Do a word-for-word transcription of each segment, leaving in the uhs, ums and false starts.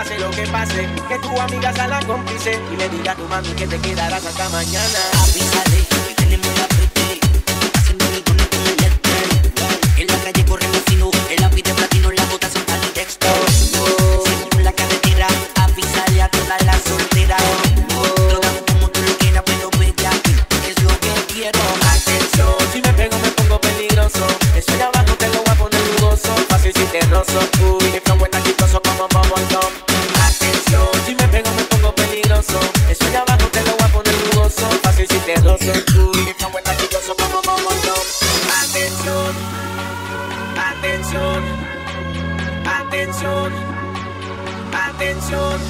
pase lo que pase, que tu amiga sea la cómplice y le diga a tu mami que te quedarás hasta mañana. Avísale que tenemos la pete, haciendo mi con con el este. En la calle corremos fino, el lápiz de platino, la bota sin tal y texto. Seguimos la carretera, avísale a todas las solteras. Drogamos como tú lo quieras, pero bella, es lo que quiero. Atención, si me pego me pongo peligroso. Eso allá abajo te lo voy a poner jugoso. Fácil si te rozo, uy, mi flow está chistoso como Bubble. Atención, si me pego me pongo peligroso. Eso allá abajo te lo voy a poner jugoso. Fácil si te rozo, uy, mi flow está chistoso como Bubble. Atención, atención, atención, atención.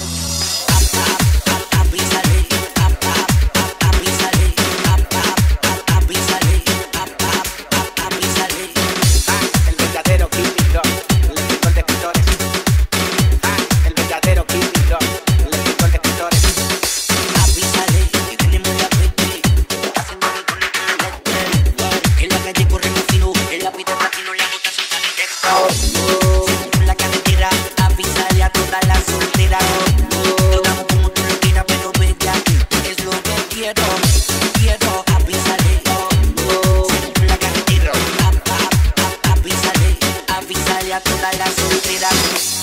Avísale, avísale, avísale, avísale. Ah, el verdadero químico, el escritor de escritores. Ah, el verdadero químico, el escritor de escritores. Avísale que tenemos la pete, haciendo mi con el este. En la calle corremos fino, el lápiz de platino, la bota sin tal y texto. Seguimos la carretera, avísale a todas las solteras. Drogamos como tú lo quieras, pero bella, es lo que quiero. Quiero, avísale. Seguimos la carretera, avísale, avísale a todas las solteras.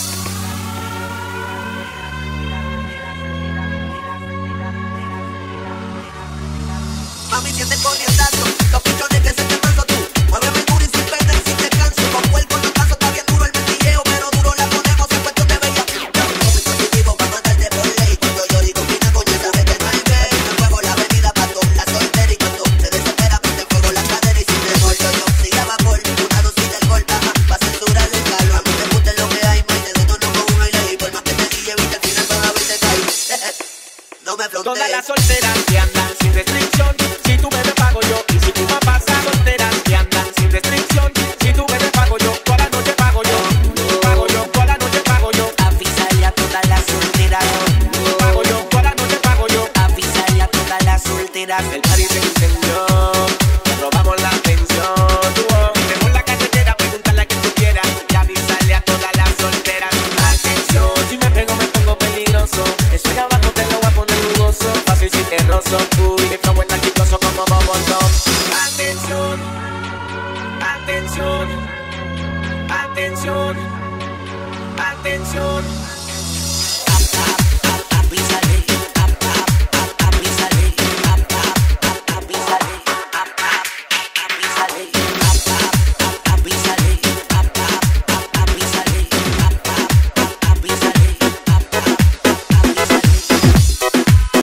Mami, siente el corrientazo, los pichones que se te pasó tú. Muéveme el booty sin pena y sin descanso. Con cuerpo no caso, está bien duro el mentilleo, pero duro la ponemos en cuestión de bella. Soy positivo pa' matarte por ley. Cuando yo digo fina con ella, sabe que no hay break. Me juego la avenida pa' toda la soltera y cuando se desespera, prende fuego la cadera y sin remollo yo. Si ya va por una dosis de alcohol, ajá, pa' censurar el calor. A mí me gusta lo que hay, más te detono con uno y leí. Por más que te guille, viste, al final van a verte caer. No me frontees. Todas las solteras que andan sin restricción. Si tú bebes pago yo. Y si tu mamá pasa solteras que andan sin restricción. Si tú bebes pago yo. Toda la noche pago yo. Pago yo, toda la noche pago yo. Avísale a todas las solteras. Pago yo, toda la noche pago yo. Avísale a todas las solteras. El party se incendió. Te robamos la atención. Oh. Tenemos la carretera, pregúntale a quien tú quieras. Y avísale a todas las solteras. Atención, si me pego me pongo peligroso. Eso allá abajo te lo voy a poner jugoso. Fácil si te rozo, uy, mi flow está chistoso como Bubble. Atención, atención, atención, atención.